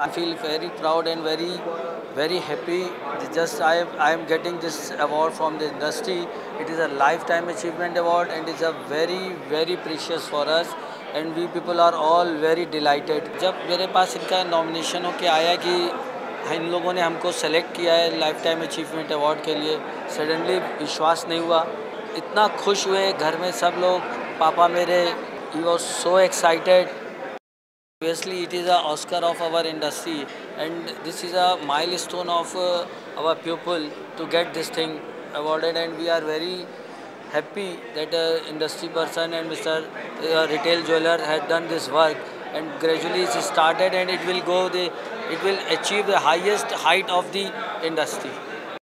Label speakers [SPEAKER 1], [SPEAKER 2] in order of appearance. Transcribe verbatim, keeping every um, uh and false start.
[SPEAKER 1] I feel very proud and very, very happy. Just I, I am getting this award from the industry. It is a lifetime achievement award and it's a very, very precious for us. And we people are all very delighted. जब मेरे पास इनका nomination होके आया कि इन लोगों ने हमको select किया है lifetime achievement award के लिए, suddenly विश्वास नहीं हुआ. इतना खुश हुए घर में सब लोग. पापा मेरे, he was so excited. Obviously, it is a Oscar of our industry, and this is a milestone of uh, our pupil to get this thing awarded, and we are very happy that uh, industry person and Mister Uh, retail jeweler had done this work, and gradually it started, and it will go the, it will achieve the highest height of the industry.